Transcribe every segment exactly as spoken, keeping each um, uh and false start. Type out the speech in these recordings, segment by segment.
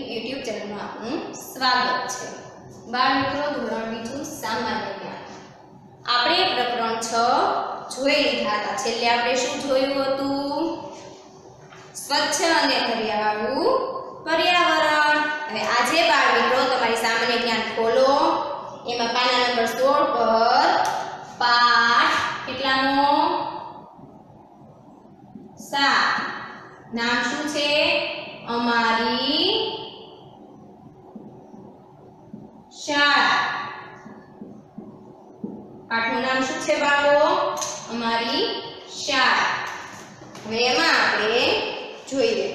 YouTube ચેનલમાં આપનું સ્વાગત છે। બાળ મિત્રો, ધોરણ બીજું સામાન્ય જ્ઞાન આપણે પ્રકરણ છ જોઈ લીધા હતા। છેલ્લે આપણે શું જોયું હતું? સ્વચ્છ અને હરિયાળું પર્યાવરણ। હવે આજે બાળ મિત્રો તમારી સામાન્ય જ્ઞાન ખોલો, એમાં પાના નંબર સોળ પર પાઠ કેટલાનો? સાત। નામ શું છે? અમારી શાળા। પાઠનું નામ શું છે બાળકો? અમારી શાળા। હવે એમાં આપણે જોઈએ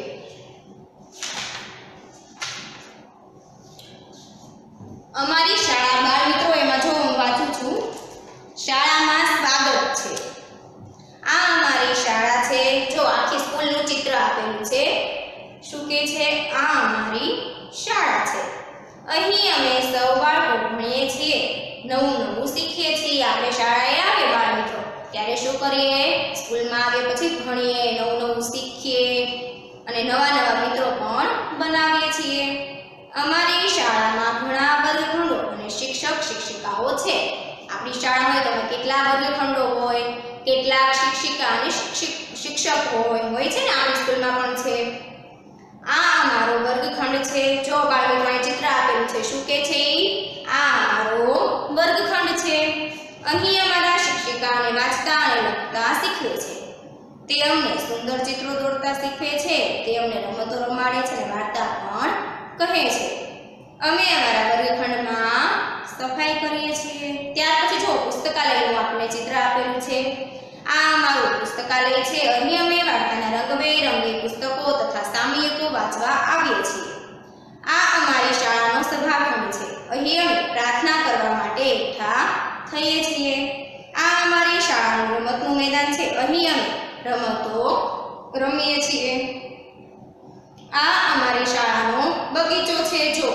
અમારી શાળા। બાળ મિત્રો, એમાં જો હું વાંચું છું, શાળામાં સ્વાગત છે। આ અમારી શાળા છે। જો આખી સ્કૂલનું ચિત્ર આપેલું છે। શું કે છે? આ અમારી શાળા છે। અહીં અમે સૌ બાળકો ભણીએ છીએ, નવું નવું શીખીએ છીએ। આપણે શાળાએ આવે બાળ મિત્રો ત્યારે શું કરીએ? સ્કૂલમાં આવે પછી ભણીએ, નવું નવું શીખીએ અને નવા નવા મિત્રો પણ બનાવીએ છીએ। અમારી શાળામાં ઘણા વર્ગખંડો અને શિક્ષક શિક્ષિકાઓ છે। આપણી શાળામાં તમે કેટલા વર્ગખંડો હોય, કેટલાક શિક્ષિકા અને શિક્ષક હોય હોય છે ને, આપણી સ્કૂલમાં પણ છે। આ અમારો વર્ગખંડ છે। જો બાળ મિત્રો અહીં ચિત્ર આપેલું છે, શું કે છે? આ અમારો વર્ગખંડ છે। અહીં અમારા શિક્ષિકા અને વાંચતા અને લખતા શીખવે છે। તે અમને સુંદર ચિત્રો દોરતા શીખવે છે। તે અમને રમતો રમાડે છે અને વાર્તા પણ કહે છે। અમે અમારા વર્ગખંડમાં સફાઈ કરીએ છીએ। ત્યાર પછી જો પુસ્તકાલયનું આપણે ચિત્ર આપેલું છે। આ અમારું પુસ્તકાલય છે। અહીં અમે વાર્તાના રંગબેરંગી પુસ્તકો તથા સામયિકો વાંચવા આવીએ છીએ। આ અમારી શાળાનો સભાખંડ છે। અહીં અમે પ્રાર્થના કરવા માટે એકઠા થઈએ છીએ। આ અમારી શાળાનું રમતનું મેદાન છે। અહીં અમે રમતો રમીએ છીએ। આ અમારી શાળાનો બગીચો છે। જો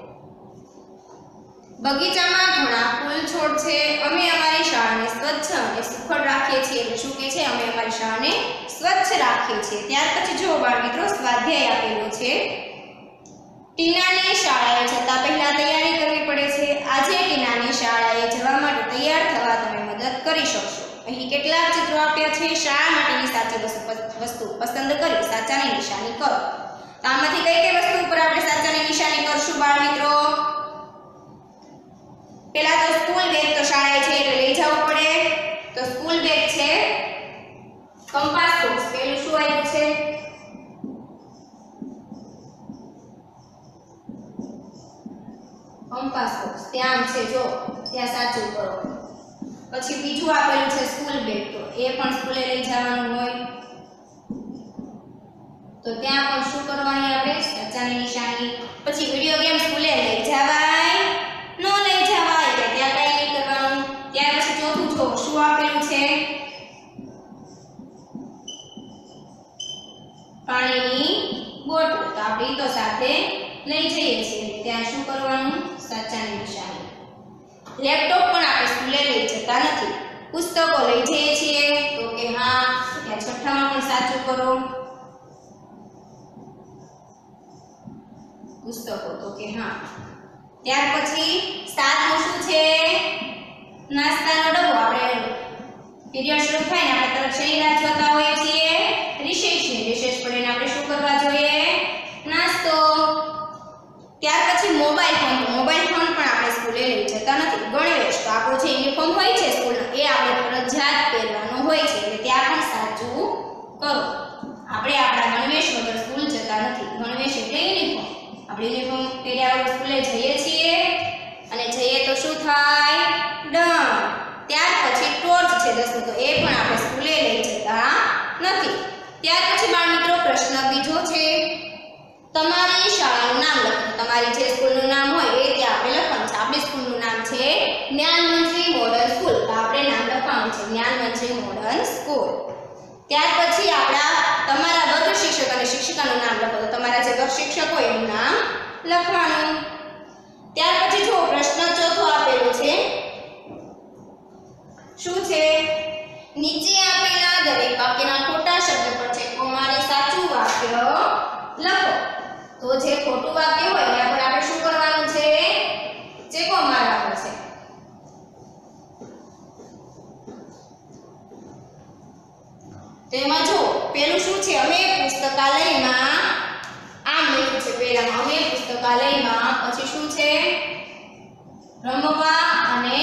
બગીચામાં ઘણા ફૂલ છોડ છે। અમે અમારી શાળાને સ્વચ્છ અને સુખદ રાખીએ છીએ। એટલે શું કે છે? અમે અમારી શાળાને સ્વચ્છ રાખીએ છીએ। ત્યાર પછી જો બાળ મિત્રો સ્વાધ્યાય આપેલો છે। ટીનાની શાળાએ જતા પહેલા તૈયારી કરવી પડે છે। આજે ટીનાની શાળાએ જવા માટે તૈયાર થવા તમે મદદ કરી શકશો। અહીં કેટલાક ચિત્રો આપ્યા છે। શાળા માટેની સાચી વસ્તુ પસંદ કરી સાચાની નિશાની કરો। તો આમાંથી કઈ કઈ વસ્તુ ઉપર આપણે સાચાની નિશાની કરશું બાળ મિત્રો? પેલા તો સ્કૂલ બેગ તો શાળાએ છે એટલે લઈ જવું પડે। તો સ્કૂલ બેગ છે। કંપાસ બોક્સ પેલું શું આવ્યું છે? કંપાસ બોક્સ ત્યાં છે, જો ત્યાં સાચું કરો। પછી બીજું આપેલું છે સ્કૂલ બેગ, તો એ પણ સ્કૂલે લઈ જવાનું હોય તો ત્યાં પણ શું કરવાની આપણે? સાચાની નિશાની। પછી વિડિયો ગેમ સ્કૂલે લઈ જવાય ન લઈ જવાય એટલે ત્યાં કઈ નહીં કરવાનું। ત્યાર પછી ચોથું જો શું આપેલું છે? પાણીની બોટલ, તો આપણે ઈ તો સાથે લઈ જઈએ છીએ, ત્યાં શું કરવાનું? સાચાની નિશાની। લેપટોપ પણ આપણે સ્કૂલે લઈ જતા નથી। પુસ્તકો લઈ જઈએ છીએ, તો કે હા, ત્યાં છઠ્ઠામાં પણ સાચું કરો। પુસ્તકો, તો કે હા। ત્યાર પછી સાતમું શું છે? નાસ્તાનો ડબ્બો। આપણે પીરિયડ શરૂ થાય ને આપણે તરત શેની રાહ જોતા હોઈએ છીએ? રિસેસની। રિસેસ પડીને આપણે શું કરવા જોઈએ? નાસ્તો। ત્યાર પછી મોબાઈલ ફોન। મોબાઈલ ફોન પણ આપણે સ્કૂલે લઈ જતા નથી। ગણવેશ, તો આપણો જે યુનિફોર્મ હોય છે સ્કૂલનો એ આપણે ફરજિયાત પહેરવાનો હોય છે, એટલે ત્યાં પણ સાચું કરો। આપણે આપણા ગણવેશ વગર સ્કૂલ જતા નથી। ગણવેશ એટલે યુનિફોર્મ। આપણે યુનિફોર્મ પહેર્યા વગર સ્કૂલે જઈએ છીએ અને જઈએ તો શું થાય? ડન। ત્યાર પછી ટોર્ચ છે દસમું, તો એ પણ આપણે સ્કૂલે લઈ જતા નથી। ત્યાર પછી બાળ મિત્રો પ્રશ્ન બીજો છે, તમારી શાળાનું નામ લખો। તમારી જે સ્કૂલનું નામ હોય એ ત્યાં આપણે લખવાનું છે। આપણી સ્કૂલનું નામ છે જ્ઞાનમંત્રી મોડર્ન સ્કૂલ, તો આપણે નામ લખવાનું છે જ્ઞાનમંત્રી મોડર્ન સ્કૂલ। ત્યાર પછી આપણા તમારા વર્ગ શિક્ષક અને શિક્ષિકાનું નામ લખો। તો તમારા જે વર્ગ શિક્ષક હોય એનું નામ લખવાનું। ત્યાર પછી જો પ્રશ્ન ચોથો આપેલો છે, શું છે? નીચે આપેલા દરેક વાક્યના ખોટા શબ્દ પર છે કોમારે સાચું વાક્ય લખો। તો જે ખોટું વાક્ય હોય એના પર આપણે શું કરવાનું છે? ચેકો મારવાનો છે. તેમાં જો પેલું શું છે? અમે પુસ્તકાલયમાં આમ લખ્યું છે પહેલામાં અમે પુસ્તકાલયમાં, પછી શું છે? રમવા અને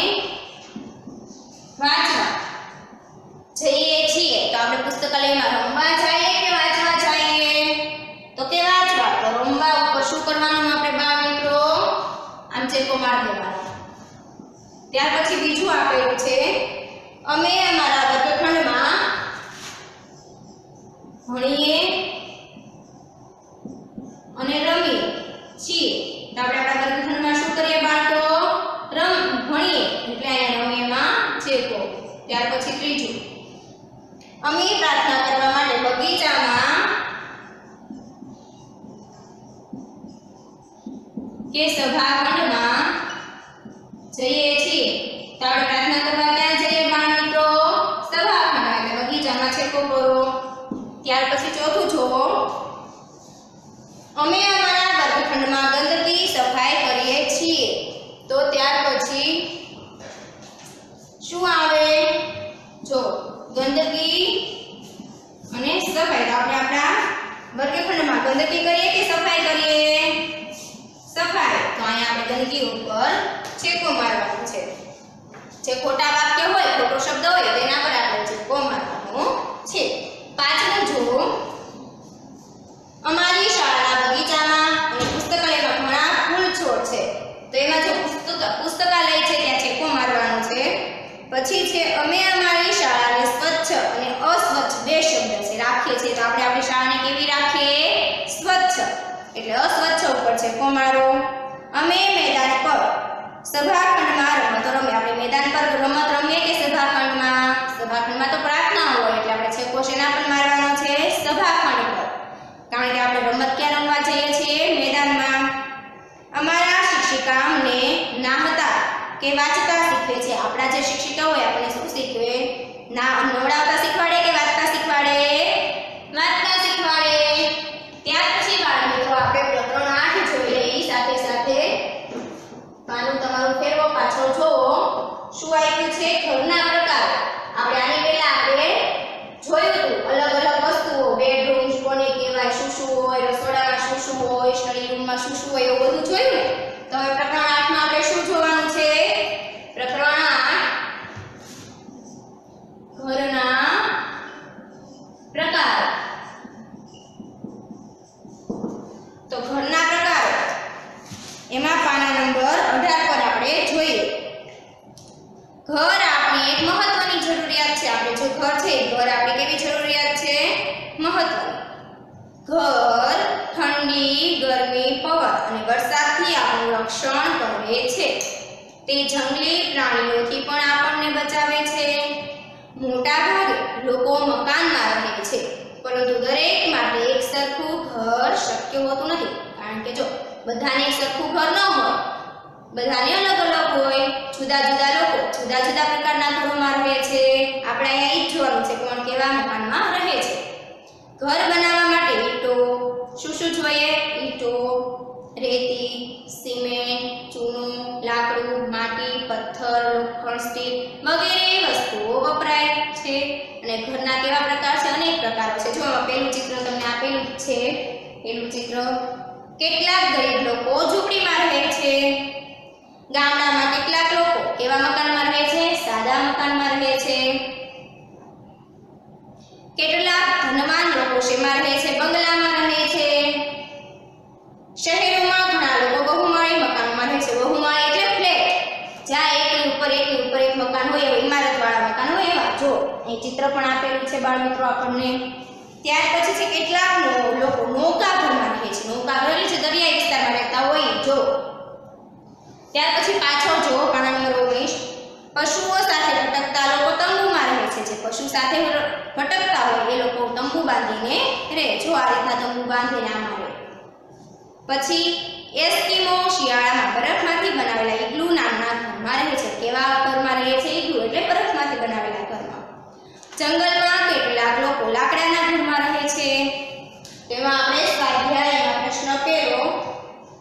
વાંચવા જઈએ છીએ. તો આપણે પુસ્તકાલયમાં રમવા જઈએ કે વાંચવા જઈએ? તો કે વાંચવા. તો રમવા ઉપર શું કરવાનું આપણે બાળ મિત્રો? આમ ચેકો માર દેવાનો. ત્યાર પછી બીજું આપેલું છે અમે અમારા વર્ગખંડમાં ભણીએ અને રમીએ છીએ. તો આપણે આપણા વર્ગખંડમાં શું કરીએ બાળકો? રમ ભણીએ એટલે અહીંયા રમીએમાં ચેકો. ત્યાર પછી ત્રીજું અમે પ્રાર્થના કરવા માટે બગીચામાં કે સભાખંડમાં જઈએ છીએ. તો આપણે પ્રાર્થના કરવા ક્યાં જઈએ બાળ મિત્રો? સભાખંડમાં, એટલે બગીચામાં ચેકો કરો. ત્યાર પછી ચોથું જુઓ અમે અમારા વર્ગખંડમાં ગંદકી સફાઈ કરીએ છીએ. તો ત્યાર પછી શું આવે? જો ગંદકી અને સફાઈ. તો આપણે આપણા વર્ગખંડમાં ગંદકી કરીએ કે સફાઈ કરીએ? સફાઈ. તો અહીંયા આપણે ગંદકી ઉપર ચેકો મારવાનો છે. જે ખોટા વાક્ય હોય, ખોટો શબ્દ હોય તેના પર આપણે ચેકો મારવાનો છે. પાંચમું જુઓ અમારી શાળાના બગીચામાં અને પુસ્તકાલયમાં ઘણા ફૂલ છોડ છે. તો એમાં જો પુસ્તક પુસ્તકાલય છે ત્યાં ચેકો મારવાનો છે. પછી છે અમે અમારી શાળાને સ્વચ્છ અને અસ્વચ્છ બે શબ્દ છે રાખીએ છીએ. તો આપણે આપણી શાળાને કેવી રાખીએ? સ્વચ્છ. એટલે અસ્વચ્છ ઉપર ચેકો મારો. અમે મેદાન પર સભાખંડમાં રમતો રમીએ. આપણે મેદાન પર રમત રમીએ કે સભાખંડમાં? સભાખંડમાં તો પ્રાર્થના હોય એટલે આપણે ચેકો શેના પર મારવાનો છે? સભાખંડ પર. કારણ કે આપણે રમત ક્યાં રમવા જઈએ છીએ? મેદાનમાં. અમારા શિક્ષિકા અમને નાહતા કે વાંચતા શીખવે છે. આપણા જે શિક્ષિકા હોય આપણે શું શીખવે? ના નવડાવતા શીખવાડે કે વાંચતા શીખવાડે? વાંચતા શીખવાડે. ત્યાર પછી બાળ મિત્રો આપણે પ્રકરણ આઠ જોઈ લઈએ. સાથે સાથે પાનું તમારું ફેરવો, પાછળ જોવો શું આપ્યું છે? ઘરના પ્રકાર. આપણે આની પહેલા આપણે જોયું હતું અલગ અલગ વસ્તુઓ. બેડરૂમ કોને કહેવાય, શું શું હોય, રસોડામાં શું શું હોય, સ્ટડી રૂમમાં શું શું હોય, એવું બધું જોયું ને. તો હવે પ્રકરણ આઠ માં આપણે શું જોવાનું છે? પ્રકરણ આઠ ઘરના પ્રકાર. તો ઘરના પ્રકાર એમાં પાના નંબર અઢાર પર આપણે જોઈએ. ઘર આપણી એક મહત્વની જરૂરિયાત છે. આપણે જે ઘર છે ઘર આપણી કેવી જરૂરિયાત છે? મહત્વની. ઘર ઠંડી, ગરમી, પવન અને વરસાદથી આપણું રક્ષણ કરે છે. તે જંગલી પ્રાણીઓથી પણ આપણને બચાવે છે. મોટા ભાગે લોકો મકાનમાં રહે છે, પરંતુ દરેક માટે એક સરખું ઘર શક્ય હોતું નથી. કારણ કે જો બધાને એક સરખું ઘર ન હોય, બધાને અલગ અલગ હોય. જુદા જુદા લોકો જુદા જુદા પ્રકારના ઘરોમાં રહે છે. આપણે અહીંયા ઈ જ જોવાનું છે કોણ કેવા મકાનમાં રહે છે. ઘર બનાવવા માટે ઈંટો શું શું જોઈએ? ઈંટો, રેતી, સિમેન્ટ, ચૂનું, લાકડું, માટી, પથ્થર, લોખંડ, સ્ટીલ વગેરે વસ્તુઓ વપરાય છે. અને ઘરના કેવા પ્રકાર છે? અનેક પ્રકારો છે. જો પહેલું ચિત્ર તમને આપેલું છે. પહેલું ચિત્ર કેટલાક ગરીબ લોકો ઝૂંપડીમાં રહે છે. ગામડામાં કેટલાક લોકો કેવા મકાનમાં રહે છે? સાદા મકાનમાં રહે છે. કેટલાક ધનવાન લોકો શેમાં રહે છે? બંગલામાં રહે છે. શહેરોમાં ઘણા લોકો બહુમાળી મકાનોમાં રહે છે. બહુમાળી એટલે ફ્લેટ, જ્યાં એકની ઉપર એકની ઉપર એક મકાન હોય, એવા ઇમારતવાળા મકાન હોય એવા. જો એ ચિત્ર પણ આપેલું છે બાળ મિત્રો આપણને. ત્યાર પછી છે કેટલાક લોકો નૌકાઘરમાં રહે છે. નૌકાઘર એટલે દરિયાઈ વિસ્તારમાં રહેતા હોય. જો ત્યાર પછી પાછળ જો પાના નંબર ઓગણીસ પશુઓ સાથે ભટકતા લોકો તંબુમાં રહે છે. જે પશુ સાથે ભટકતા હોય એ લોકો તંબુ બાંધીને રહે. જો આ રીતના તંબુ બાંધીને આમાં રહે. પછી એસ્કિમો શિયાળામાં બરફમાંથી બનાવેલા ઇગ્લુ નામના ઘરમાં રહે છે. કેવા ઘરમાં રહે છે? ઇગ્લુ એટલે બરફમાંથી બનાવેલા ઘરમાં. જંગલમાં કેટલાક લોકો લાકડાના ઘરમાં રહે છે. તેમાં આપણે સ્વાધ્યાયમાં પ્રશ્ન પહેલો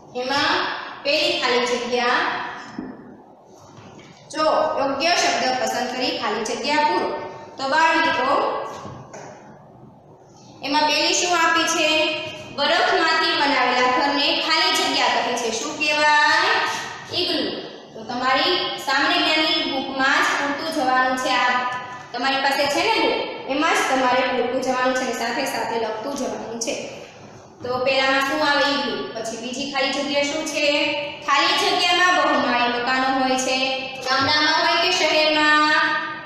એમાં પહેલી ખાલી જગ્યા જો યોગ્ય શબ્દ પસંદ કરી ખાલી જગ્યા પૂરો. તો બાળ મિત્રો એમાં પહેલી શું આપી છે? બરફમાંથી બનાવેલા ઘરને ખાલી જગ્યા કહે છે. શું કહેવાય? ઇગ્લુ. તો તમારી સામાન્ય જ્ઞાનની બુકમાં જ પૂરતું જવાનું છે. આ તમારી પાસે છે ને બુક, એમાં જ તમારે પૂરતું જવાનું છે અને સાથે સાથે લખતું જવાનું છે. તો પહેલામાં શું આવે? ઇગ્લુ. પછી બીજી ખાલી જગ્યા શું છે? ખાલી જગ્યામાં બહુમાળી મકાનો હોય છે. ગામડામાં હોય કે શહેરમાં?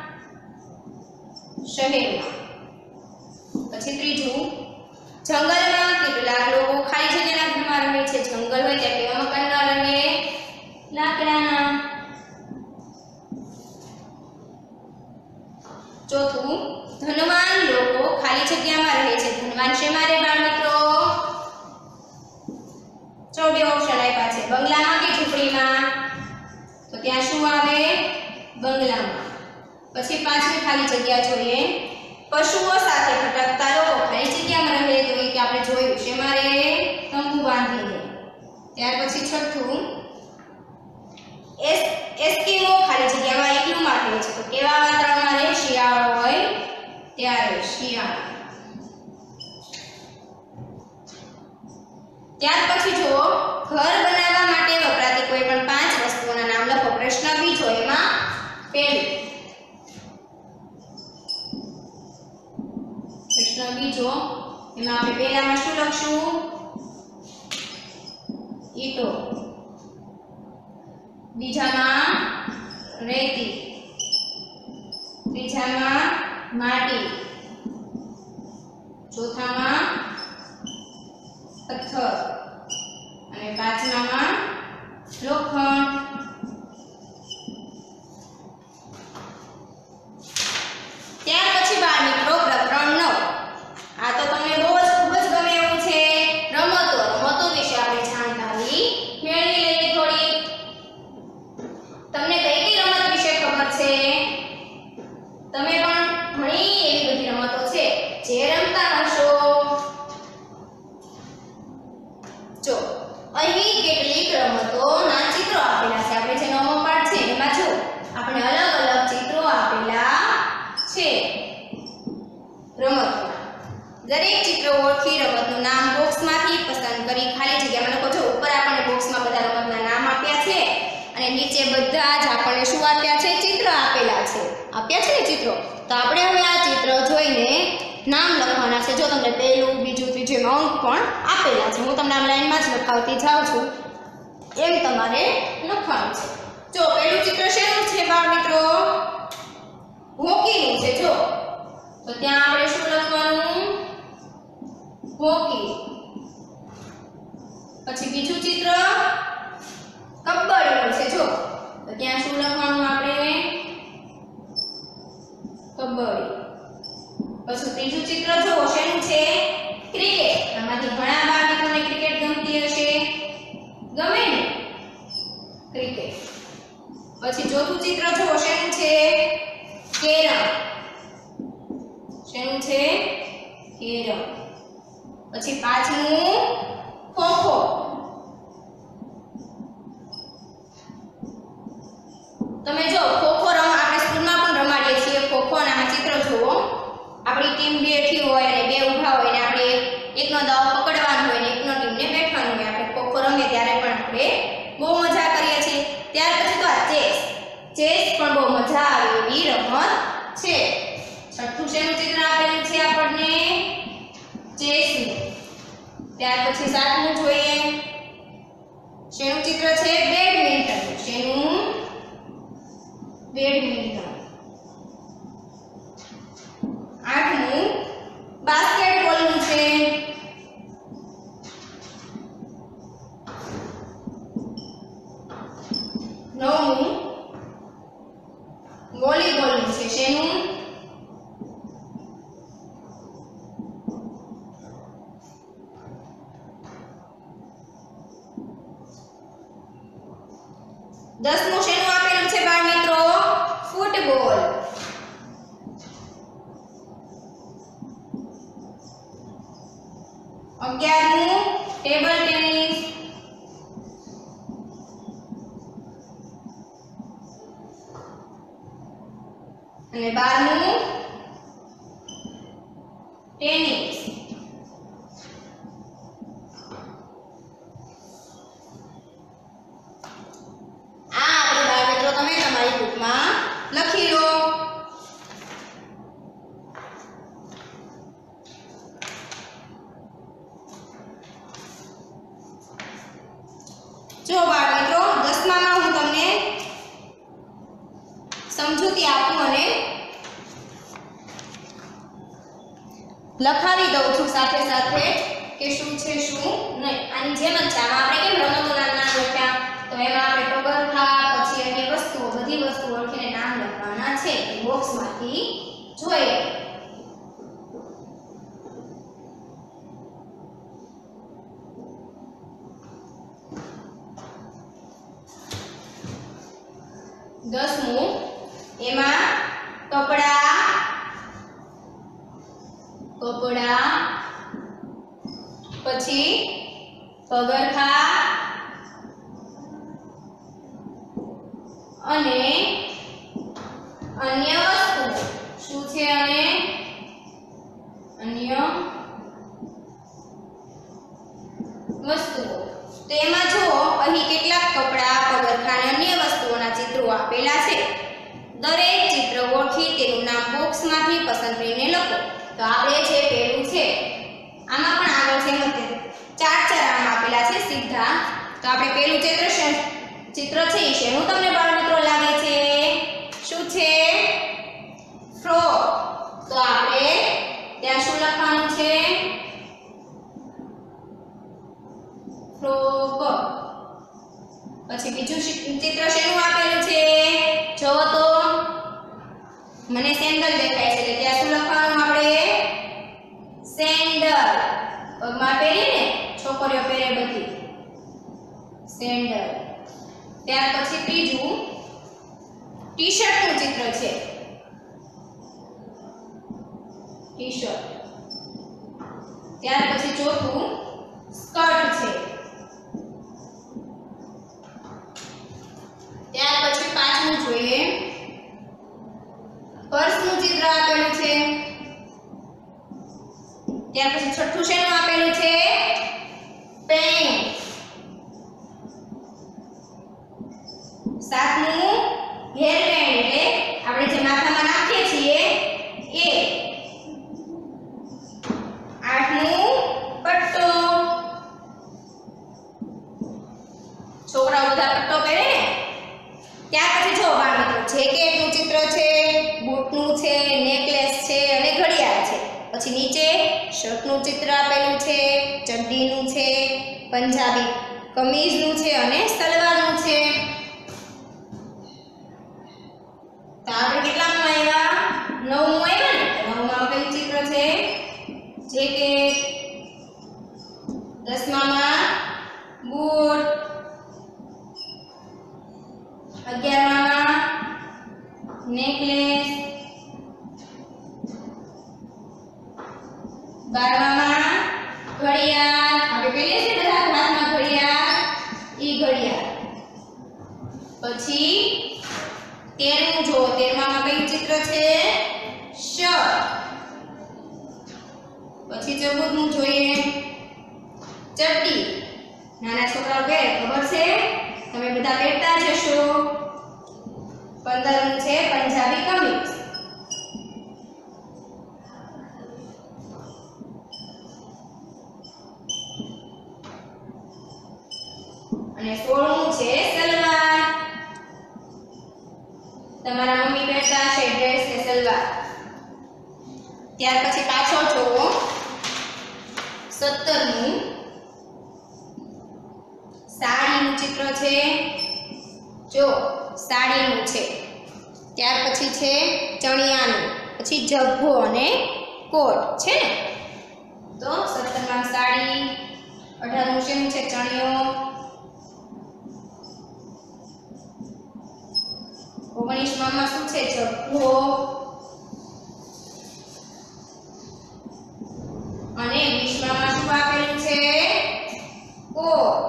શહેરમાં. પછી ત્રીજું, જંગલમાં કેટલાક લોકો ખાલી જગ્યાના ઘરમાં રહે છે. જંગલ હોય ત્યાં કેવા મકાન ન રહે? લાકડાના. ચોથું, ધનવાન લોકો ખાલી જગ્યામાં રહે છે. ધનવાન શેમાં રહે બાળ મિત્રો? જો બે ઓપ્શન આપ્યા છે, બંગલામાં કે ઝૂંપડીમાં? તો ત્યાં શું આવે? બંગલામાં. પછી પાંચમી ખાલી જગ્યા જોઈએ, પશુઓ સાથે ભટકતા લોકો ખાલી જગ્યામાં રહે. તો એ કે આપણે જોયું શેમાં રહે? તંબુ બાંધીને. ત્યાર પછી છઠ્ઠું, એસ એસ્કિમો ખાલી જગ્યામાં એકલુમાં રહે છે. તો કેવા વાતાવરણમાં રહે? શિયાળો હોય ત્યારે. શિયાળો. ત્યાર પછી જો ઘર બનાવવા માટે વપરાતી કોઈ પણ પાંચ વસ્તુઓના નામ લખો. પ્રશ્ન બીજો એમાં પહેલું પ્રશ્ન બીજો એમાં આપણે પહેલામાં શું લખશું? ઈંટો. બીજામાં રેતી. ત્રીજામાં માટી. ચોથામાં પથ્થર અને પાંચમામાં લોખંડ. ત્યાર પછી બાળ મિત્રો પ્રકરણ નવ. આ તો તમને બહુ જ ખૂબ જ ગમે એવું છે. રમતો. રમતો વિશે આપણે જાણકારી મેળવી લઈએ થોડી. તમને કઈ કઈ રમત વિશે ખબર છે? તમે પણ ઘણી એવી બધી રમતો છે જે રમતા હશો. જો અહીં કેટલીક રમતોના ચિત્રો આપેલા છે. આપણે જે નવમો પાઠ છે એમાં જો આપણે અલગ અલગ ચિત્રો આપેલા છે રમતોના. દરેક ચિત્ર ઓળખી રમતનું નામ બોક્સમાંથી પસંદ કરી ખાલી જગ્યામાં લખો. જો ઉપર આપણને બોક્સમાં બધા રમતના નામ આપ્યા છે અને નીચે બધા જ આપણને શું આપ્યા છે? ચિત્ર આપેલા છે. આપ્યા છે ને ચિત્રો. તો આપણે હવે આ ચિત્ર જોઈને નામ લખવાના છે. જો તમને પહેલું, બીજું, ત્રીજું એમાં અંક પણ આપેલા છે. હું તમને આમ લાઈનમાં જ લખાવતી જાઉં છું. એમ તમારે લખવાનું છે. જો પહેલું ચિત્ર શેનું છે બાળ મિત્રો? હોકીનું છે. જો તો ત્યાં આપણે શું લખવાનું? હોકી. પછી બીજું ચિત્ર કબડ્ડીનું છે. જો તો ત્યાં શું લખવાનું આપણે? કબડ્ડી. પછી ત્રીજું ચિત્ર જો શેનું છે? ક્રિકેટ. આમાંથી ઘણા બાળકોને ક્રિકેટ ગમતી હશે. ગમે ને? ક્રિકેટ. પછી ચોથું ચિત્ર જો શેનું છે? કેરમ. શેનું છે? કેરમ. પછી પાંચમું ખોખો. તમે જો ખોખો રમ આપણે સ્કૂલમાં પણ રમાડીએ છીએ ખોખો. અને આ ચિત્ર જુઓ. આપણી ટીમ બેઠી હોય અને બે ઊભા હોય ને આપણે એકનો દાવ પકડવાનો હોય ને એકનો ટીમને બેઠવાનું હોય. આપણે ખોખો રમીએ ત્યારે પણ આપણે બહુ મજા કરીએ છીએ. ત્યાર પછી તો આ ચેસ. ચેસ પણ બહુ મજા આવે એવી રમત છે. છઠ્ઠું શેનું ચિત્ર આપેલું છે આપણને? ચેસનું. ત્યાર પછી સાતમું જોઈએ. શેનું ચિત્ર છે? બેડમિન્ટન. શેનું? બેડમિન્ટન. આઠમું બાસ્કેટબોલનું છે. નવમું વોલીબોલનું છે. શેનું? દસમું શેનું આપેલું છે બાળ મિત્રો? ફૂટબોલ. અગિયારમું ટેબલ ટેનિસ. અને બારમું ટેનિસ. આ આપણે બાળ મિત્રો તમે તમારી બુકમાં લખી લો. જો બાળ મિત્રો દસમામાં હું તમને સમજૂતી આપું અને લખાવી દઉં છું સાથે સાથે કે શું છે શું નહીં. આની જેમ જ છે. આમાં આપણે કેમ રમતોના નામ લખ્યા, તો એમાં આપણે પગરખા પછી અન્ય વસ્તુઓ બધી વસ્તુઓ ઓળખીને નામ લખવાના છે એ બોક્સમાંથી જોઈએ. દસમું એમાં કપડા કપડા પછી પગરખા અને અન્ય વસ્તુ શું છે અને અન્ય વસ્તુઓ. તો એમાં જો અહીં કેટલાક કપડા પગરખા અને અન્ય વસ્તુઓના ચિત્રો આપેલા છે. દરેક ચિત્ર ઓળખી તેનું નામ બોક્સમાંથી પસંદ કરીને લખો. તો આપણે જે પેલું છે આમાં પણ આગળ છે મતે ચાર ચાર આમ આપેલા છે સીધા. તો આપણે પેલું ચિત્ર છે ચિત્ર છે એ શેનું તમને બાળ મિત્રો લાગે છે? શું છે? ફ્રોક. તો આપણે ત્યાં શું લખવાનું છે? ફ્રોક. પછી બીજું ચિત્ર શેનું આપેલું છે? જોવો તો મને સેન્ડલ દેખાય છે એટલે ત્યાં શું લખવાનું આપણે? સેન્ડલ. પગમાં પહેરીએ ને છોકરીઓ પહેરે બધી સેન્ડલ. ત્યાર પછી ત્રીજું ટી-શર્ટ નું ચિત્ર છે. ટી-શર્ટ. ત્યાર પછી ચોથું સ્કર્ટ છે. ત્યાર પછી પાંચમું જોઈએ પર્સનું ચિત્ર આપેલું છે. ત્યાર પછી છઠ્ઠું શેનું આપેલું છે? પેન. સાતમું હેર બેન્ડ એટલે આપણે જે માથામાં નાખીએ છીએ એ. આઠમું પટ્ટો. છોકરાઓ બધા પટ્ટો પહેરે ને. ત્યાર પછી જો બાળ મિત્રો જેકેટનું ચિત્ર છે, બૂટનું છે, નેકલેસ છે અને ઘડિયાળ છે. પછી નીચે શર્ટનું ચિત્ર આપેલું છે, ચડ્ડીનું છે, પંજાબી કમીઝનું છે અને સલવારનું છે. તો આપણે કેટલામાં આવ્યા? નવમું આવ્યા ને. નવમાં કયું ચિત્ર છે? જેકેટ. દસમામાં બૂટ. અગિયારમાં નેકલેસ. બારમામાં ઘડિયાળ. આપણે પહેરીએ છીએ બધા હાથમાં ઘડિયાળ, ઈ ઘડિયાળ. પછી તેરમું જો તેરમામાં કયું ચિત્ર છે? શર્ટ. પછી ચૌદમું જોઈએ ચડ્ડી. નાના છોકરાઓ પહેરે ખબર છે, તમે બધા પહેરતા જ હશો. પંદરમું છે પંજાબી કમીઝ. અને સોળમું છે સલવાર. તમારા મમ્મી પહેરતા હશે ડ્રેસ ને સલવાર. ત્યાર પછી પાછળ જોવો સત્તરમું સાડીનું ચિત્ર છે. જો સાડીનું છે. ત્યાર પછી છે ચણિયાનું. પછી જભ્ભો અને કોટ છે ને. તો સત્તરમાં સાડી. અઢારમું શેનું છે? ચણિયો. ઓગણીસમાં શું છે? જભ્ભો. અને વીસમાં શું આપેલું છે? કોટ.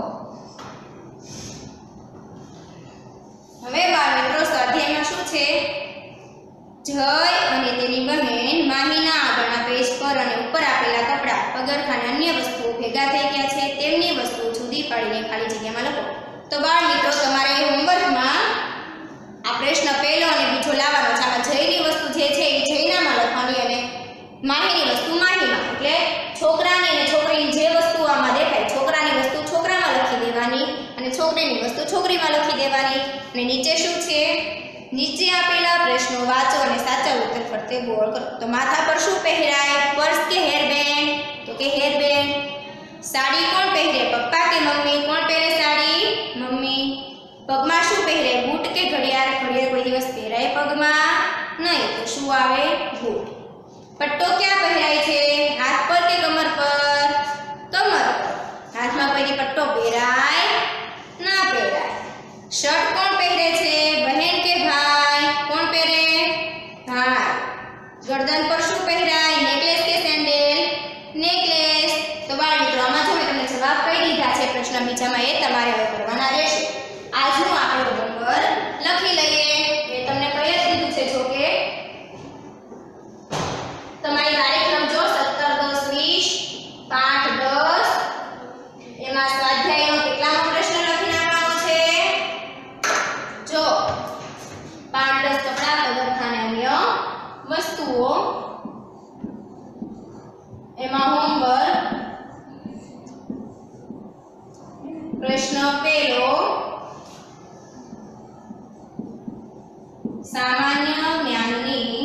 હવે બાળ મિત્રો સ્વાધ્યાયમાં શું છે? જય અને તેની બહેન માહીના આગળના પેજ પર અને ઉપર આપેલા કપડાં પગરખાં અને અન્ય વસ્તુઓ ભેગા થઈ ગયા છે તેમની વસ્તુઓ જુદી પાડીને ખાલી જગ્યામાં લખો. તો બાળ મિત્રો તમારે હોમવર્કમાં આ પ્રશ્ન પહેલો અને બીજો લાવવાનો છે. આમાં જયની વસ્તુ જે છે એ જયનામાં લખવાની અને માહીની વસ્તુ માહીમાં. એટલે છોકરાની અને છોકરીની જે વસ્તુ આમાં દેખાય છોકરાની વસ્તુ છોકરામાં લખી દેવાની અને છોકરીની વસ્તુ છોકરીમાં લખી દેવાની. અને નીચે શું છે? નીચે આપેલા પ્રશ્નો વાંચો અને સાચા ઉત્તર ફરતે ગોળ કરો. તો માથા પર શું પહેરાય? પર્સ કે હેરબેન્ડ? તો કે હેરબેન્ડ. સાડી કોણ પહેરે? પપ્પા કે મમ્મી? કોણ પહેરે સાડી? મમ્મી. પગમાં શું પહેરે? બૂટ કે ઘડિયાળ? ઘડિયાળ કોઈ દિવસ પહેરાય પગમાં નહીં, તો શું આવે? બૂટ. પટ્ટો ક્યાં પહેરાય છે? હાથ પર કે કમર પર? કમર પર. હાથમાં કોઈ પટ્ટો પહેરાય? ના પહેરાય. શર્ટ કોણ પહેરે છે? બહેન કે ભાઈ? કોણ પહેરે? ભાઈ. ગરદન પર શું પહેરાય? નેકલેસ કે સેન્ડલ? નેકલેસ. તો બાળ મિત્રો આમાં જો મેં તમને જવાબ કહી દીધા છે પ્રશ્ન બીજામાં, એ તમારે હવે કરવાના રહેશે. આજનું આપણો હોમવર્ક લખી લઈએ. મેં તમને કહી જ દીધું છે જો કે તમારી તારીખ લખજો સત્તર દસ વીસ પાઠ દસ. એમાં સ્વાધ્યાયનો કેટલામો પ્રશ્ન લખી નાખવાનો છે? જો પાઠ દસ કપડાં પગરખાં અને અન્ય વસ્તુઓ. એમાં હોમવર્ક પ્રશ્ન પહેલો સામાન્ય જ્ઞાનની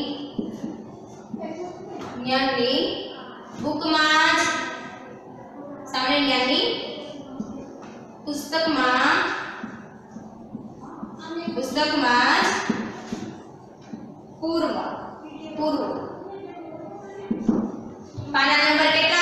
જ્ઞાનની બુકમાં જ સામાન્ય જ્ઞાનની પુસ્તકમાં પુસ્તકમાં જ પૂર્વ પૂર્વ પાના નંબર કેટલા